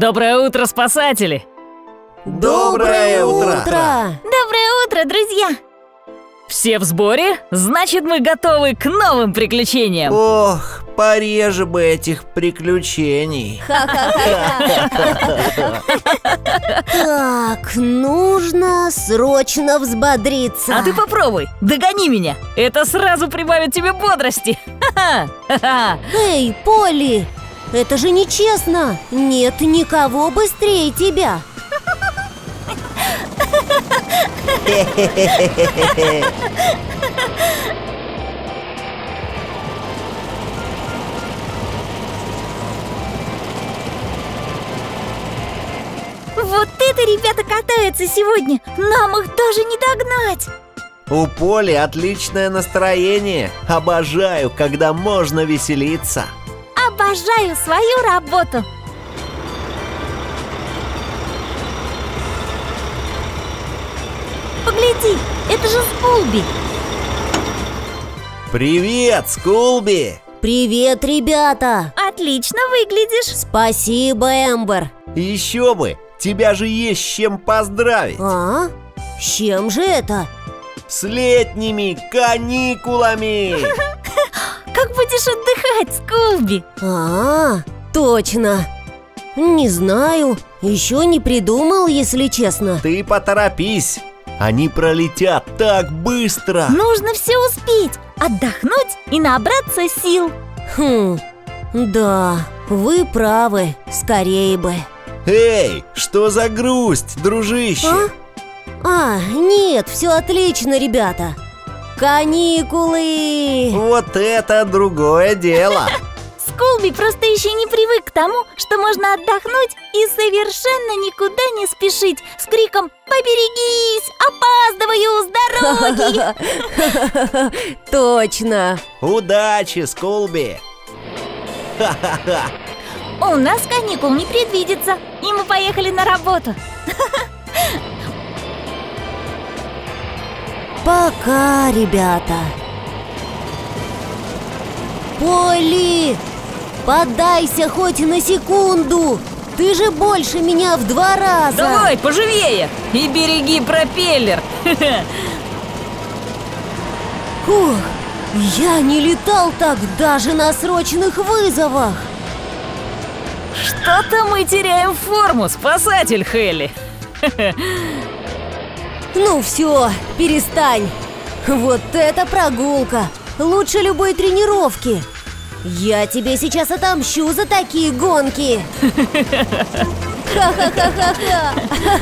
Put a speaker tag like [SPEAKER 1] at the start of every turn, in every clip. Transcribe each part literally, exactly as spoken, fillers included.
[SPEAKER 1] Доброе утро, спасатели!
[SPEAKER 2] Доброе утро!
[SPEAKER 3] Доброе утро, друзья!
[SPEAKER 1] Все в сборе? Значит, мы готовы к новым приключениям!
[SPEAKER 2] Ох, пореже бы этих приключений.
[SPEAKER 4] Так, нужно срочно взбодриться.
[SPEAKER 1] А ты попробуй, догони меня! Это сразу прибавит тебе бодрости! Ха-ха!
[SPEAKER 4] Эй, Полли, это же нечестно! Нет никого быстрее тебя!
[SPEAKER 3] Вот это ребята катаются сегодня! Нам их даже не догнать!
[SPEAKER 2] У Поли отличное настроение. Обожаю, когда можно веселиться.
[SPEAKER 3] Обожаю свою работу! Погляди, это же Скулби!
[SPEAKER 2] Привет, Скулби!
[SPEAKER 4] Привет, ребята!
[SPEAKER 3] Отлично выглядишь!
[SPEAKER 4] Спасибо, Эмбер!
[SPEAKER 2] Еще бы! Тебя же есть с чем поздравить!
[SPEAKER 4] А? С чем же это?
[SPEAKER 2] С летними каникулами!
[SPEAKER 3] Как будешь отдыхать, Скулби?
[SPEAKER 4] А, точно! Не знаю, еще не придумал, если честно.
[SPEAKER 2] Ты поторопись! Они пролетят так быстро!
[SPEAKER 3] Нужно все успеть, отдохнуть и набраться сил.
[SPEAKER 4] Хм, да, вы правы, скорее бы.
[SPEAKER 2] Эй, что за грусть, дружище?
[SPEAKER 4] А? А, нет, все отлично, ребята. Каникулы!
[SPEAKER 2] Вот это другое дело!
[SPEAKER 3] Скулби просто еще не привык к тому, что можно отдохнуть и совершенно никуда не спешить с криком «Поберегись! Опаздываю с дороги!»
[SPEAKER 4] Точно!
[SPEAKER 2] Удачи, Скулби! Ха-ха-ха!
[SPEAKER 3] У нас каникул не предвидится, и мы поехали на работу.
[SPEAKER 4] Пока, ребята. Полли, поддайся хоть на секунду. Ты же больше меня в два раза.
[SPEAKER 1] Давай, поживее! И береги пропеллер!
[SPEAKER 4] Фух, я не летал так даже на срочных вызовах.
[SPEAKER 1] Что-то мы теряем форму, спасатель Хелли!
[SPEAKER 4] Ну все, перестань. Вот это прогулка. Лучше любой тренировки. Я тебе сейчас отомщу за такие гонки. Ха-ха-ха-ха-ха.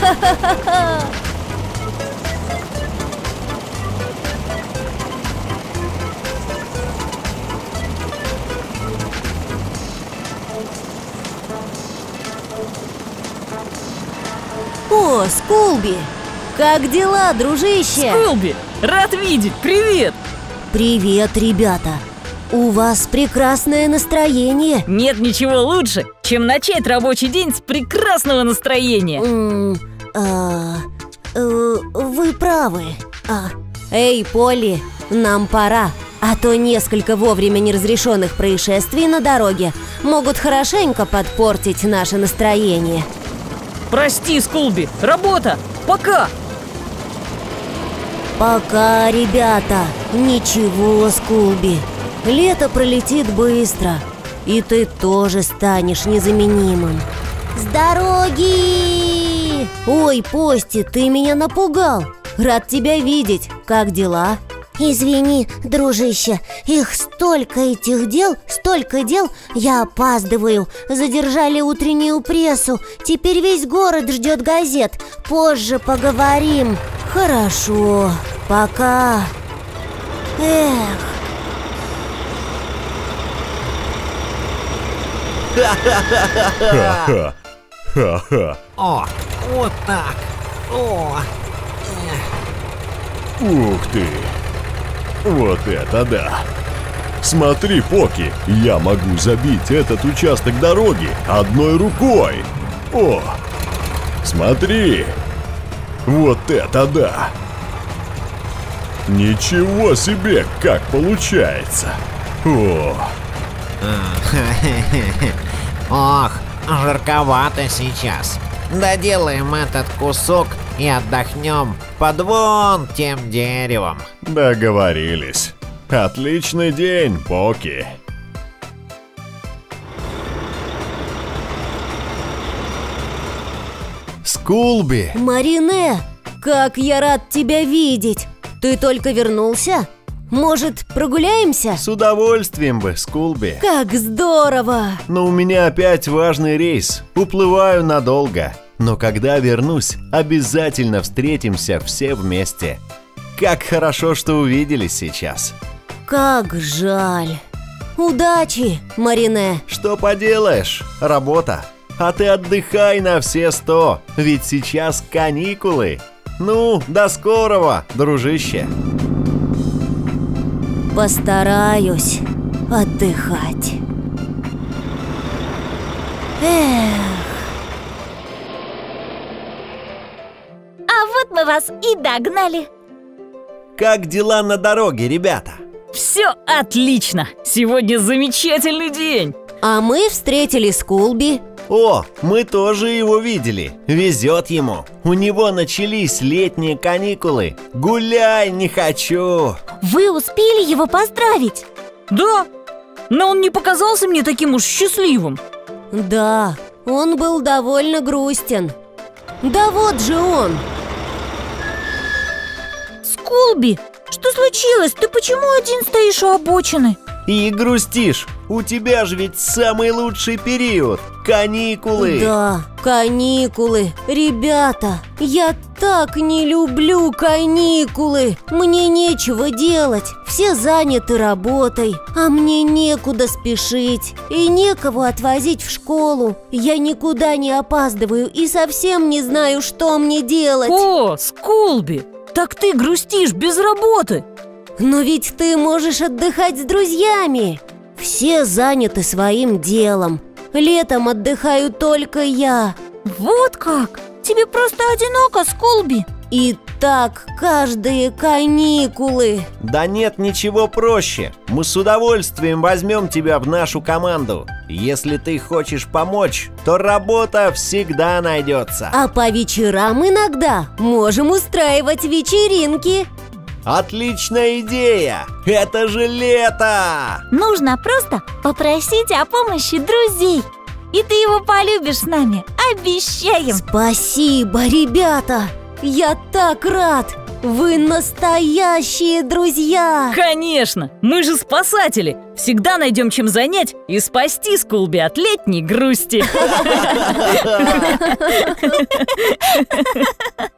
[SPEAKER 4] О, Скулби! Как дела, дружище?
[SPEAKER 1] Скулби, рад видеть, привет!
[SPEAKER 4] Привет, ребята! У вас прекрасное настроение.
[SPEAKER 1] Нет ничего лучше, чем начать рабочий день с прекрасного настроения.
[SPEAKER 4] М, а, э, Вы правы. А, эй, Полли, нам пора. А то несколько вовремя неразрешенных происшествий на дороге могут хорошенько подпортить наше настроение.
[SPEAKER 1] Прости, Скулби, работа, пока!
[SPEAKER 4] Пока, ребята. Ничего, Скулби. Лето пролетит быстро, и ты тоже станешь незаменимым. С дороги! Ой, Пости, ты меня напугал. Рад тебя видеть. Как дела? Извини, дружище, их столько этих дел, столько дел, я опаздываю. Задержали утреннюю прессу, теперь весь город ждет газет. Позже поговорим. Хорошо, пока. Эх.
[SPEAKER 2] Ха-ха-ха-ха! Ха-ха!
[SPEAKER 5] О, вот так. О.
[SPEAKER 6] Ух ты! Вот это да! Смотри, Поки, я могу забить этот участок дороги одной рукой! О! Смотри! Вот это да! Ничего себе, как получается! О!
[SPEAKER 5] Ох, жарковато сейчас. Доделаем этот кусок и отдохнем под вон тем деревом.
[SPEAKER 6] Договорились. Отличный день, Поки.
[SPEAKER 2] Скулби!
[SPEAKER 4] Марине, как я рад тебя видеть! Ты только вернулся? Может, прогуляемся?
[SPEAKER 2] С удовольствием бы, Скулби.
[SPEAKER 4] Как здорово!
[SPEAKER 2] Но у меня опять важный рейс. Уплываю надолго. Но когда вернусь, обязательно встретимся все вместе. Как хорошо, что увиделись сейчас.
[SPEAKER 4] Как жаль. Удачи, Марине.
[SPEAKER 2] Что поделаешь, работа. А ты отдыхай на все сто, ведь сейчас каникулы. Ну, до скорого, дружище.
[SPEAKER 4] Постараюсь отдыхать. Эх.
[SPEAKER 3] А вот мы вас и догнали.
[SPEAKER 2] Как дела на дороге, ребята?
[SPEAKER 1] Все отлично! Сегодня замечательный день!
[SPEAKER 4] А мы встретили Скулби.
[SPEAKER 2] О, мы тоже его видели. Везет ему. У него начались летние каникулы. Гуляй, не хочу.
[SPEAKER 3] Вы успели его поздравить?
[SPEAKER 1] Да, но он не показался мне таким уж счастливым.
[SPEAKER 4] Да, он был довольно грустен. Да вот же он.
[SPEAKER 3] Скулби, что случилось? Ты почему один стоишь у обочины?
[SPEAKER 2] И грустишь. У тебя же ведь самый лучший период. Каникулы.
[SPEAKER 4] Да, каникулы. Ребята, я так не люблю каникулы. Мне нечего делать. Все заняты работой, а мне некуда спешить и некого отвозить в школу. Я никуда не опаздываю и совсем не знаю, что мне делать.
[SPEAKER 1] О, Скулби, так ты грустишь без работы.
[SPEAKER 4] Но ведь ты можешь отдыхать с друзьями. Все заняты своим делом. Летом отдыхаю только я.
[SPEAKER 3] Вот как? Тебе просто одиноко, Скулби.
[SPEAKER 4] И так каждые каникулы.
[SPEAKER 2] Да нет ничего проще. Мы с удовольствием возьмем тебя в нашу команду. Если ты хочешь помочь, то работа всегда найдется.
[SPEAKER 4] А по вечерам иногда можем устраивать вечеринки.
[SPEAKER 2] Отличная идея! Это же лето!
[SPEAKER 3] Нужно просто попросить о помощи друзей. И ты его полюбишь с нами, обещаем.
[SPEAKER 4] Спасибо, ребята! Я так рад! Вы настоящие друзья!
[SPEAKER 1] Конечно, мы же спасатели. Всегда найдем чем занять и спасти Скулби от летней грусти.